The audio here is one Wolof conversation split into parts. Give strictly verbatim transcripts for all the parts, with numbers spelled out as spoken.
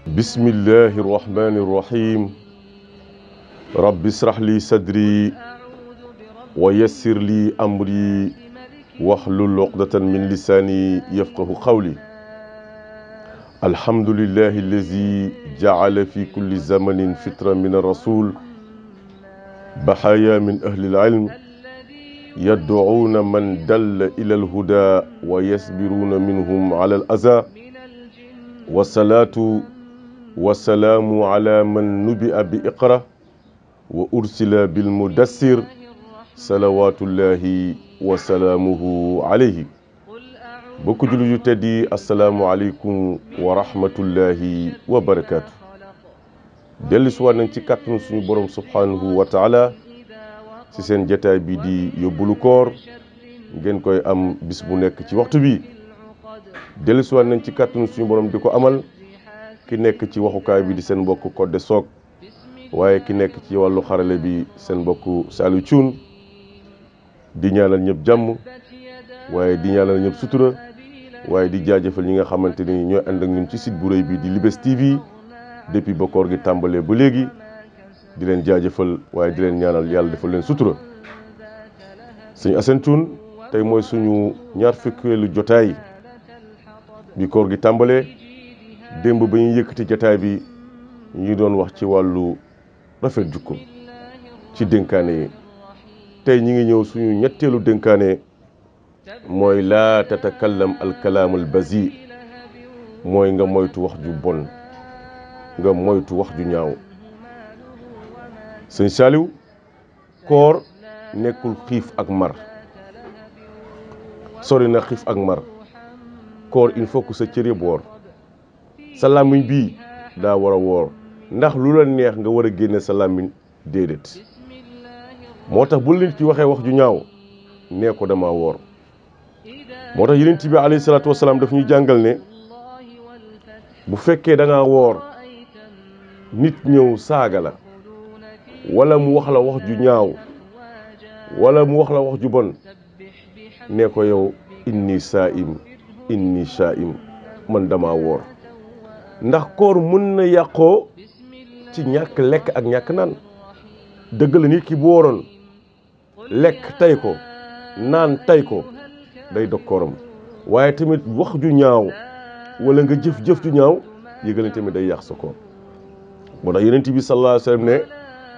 بسم الله الرحمن الرحيم رب اشرح لي صدري ويسر لي أمري واحلل عقدة من لساني يفقه قولي الحمد لله الذي جعل في كل زمن فترة من الرسول بحايا من أهل العلم يدعون من دل إلى الهدى ويصبرون منهم على الأذى والصلاة والسلام على من نبئ بإقرأ وأرسل بالمدثر صلوات الله وسلامه عليه bokk jullit yu tedd yi asalaamualeykum wa rahmatullahi wa barakaatu. dellu si waat nañ ci kàttanu suñu borom subhanahu wa taala ci seen jataay bi di yóbbulu koor ngeen koy am bis bu nekk ci waxtu bi. dellu si waat nañ ci kàttanu suñu borom di ko amal ki nekk ci waxukaay bi di seen mbokk Codé Sock waaye ki nekk ci wàllu xarale bi seen mbokk Saliou Thioune di ñaanal ñëpp jàmm waaye di ñaanal ñëpp sutura waaye di jaajëfal ñi nga xamante ni ñooy ànd ak ñun ci site bu rëy bi di Lou'Bess T V depuis ba koor gi tàmbalee ba léegi di leen jaajëfal waaye di leen ñaanal yàlla defal leen sutura. sëñ Assane Thioune tey mooy suñu ñaar fukkeelu jotaay bi koor gi tàmbalee démb ba ñuy yëkkati jotaay bi ñu doon wax ci wàllu rafet jukko ci dénkaane yi. tey ñi ngi ñëw suñu ñetteelu dénkaane mooy laa tatakallam alkalaam albazi mooy nga moytu wax ju bon nga moytu wax ju ñaaw. sëñ Saliou koor nekkul xiif ak mar sori na xiif ak mar koor il faut que sa cër yëpp woor sa làmmiñ bii daa war a woor ndax lu la neex nga war a génne sa làmmiñ déedéet. moo tax bu nit ci waxee wax ju ñaaw nee ko dama woor moo tax yonent bi alayhi salaatu wasalaam daf ñuy jàngal ne bu fekkee da ngaa woor nit ñëw saaga la wala mu wax la wax ju ñaaw wala mu wax la wax ju bon nee ko yow inni saa'im inni saa'im man dama woor ndax koor mën na yàqoo ci ñàkk lekk ak ñàkk naan. dëgg la nit ki bu wooroon lekk tay ko naan tay ko day dog kooram waaye tamit wax ju ñaaw wala nga jëf-jëf ju ñaaw yëgal tamit day yàq sa koor. moo tax yonent bi sallallahu alayhi wa sallam ne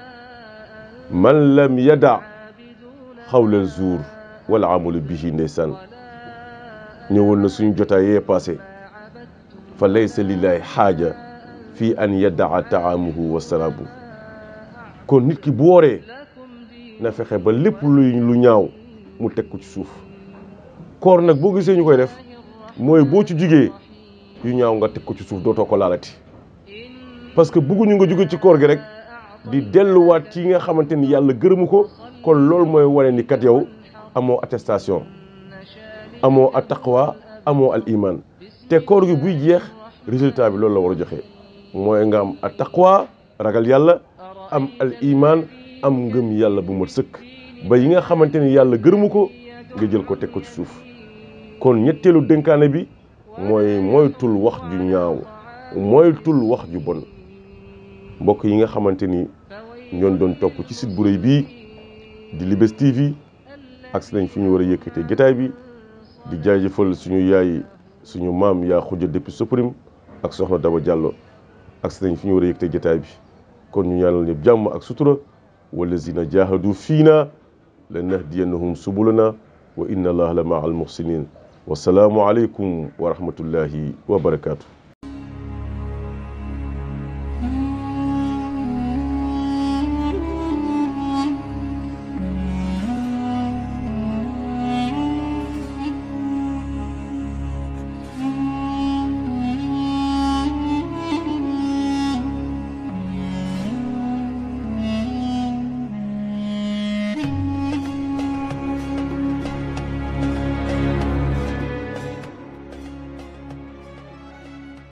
man lam yada xawla zuur wala amalu bihi ndeysaan ñëwoon na suñu jotaay yee passé fa laysa lillahi xaaja fii an yadaa taamuhu wa saraabu. kon nit ki bu wooree na fexe ba lépp luy lu ñaaw mu teg ko ci suuf. koor nag boo gisee ñu koy def mooy boo ci jugee yu ñaaw nga teg ko ci suuf dootoo ko laalati parce que bëgguñu nga jóge ci koor gi rek di delluwaat ci nga xamante ni yàlla gërëmu ko. kon loolu mooy wane ni kat yow amoo attestation amoo at taqwa amoo al iman te koor gi buy jeex résultat bi loolu la war a joxe mooy nga am at taqwa ragal yàlla am al iman am ngëm yàlla bu mat sëkk ba yi nga xamante ni yàlla gërëmu ko nga jël ko teg ko ci suuf. kon ñetteelu dénkaane bi mooy moytul wax ju ñaaw moytul wax ju bon. mbokk yi nga xamante ni ñoon doon topp ci site bu rëy bii di Lou'Bess T V ak si nañ fi ñu war a yëkkatee jotaay bi di jaajëfal suñu yaay suñu maam yaa xuja depuis Soprim ak soxna Daba Diallo ak si nañ fi ñu war a yëkkatee jotaay bi. kon ñu ñaanal ñëpp jàmm ak sutura wallazina jahadu fiina lanahdiyannahum subulana wa inna allaha la maa al muhsinin wasalaamu aleykum wa rahmatullahi wa barakaatu.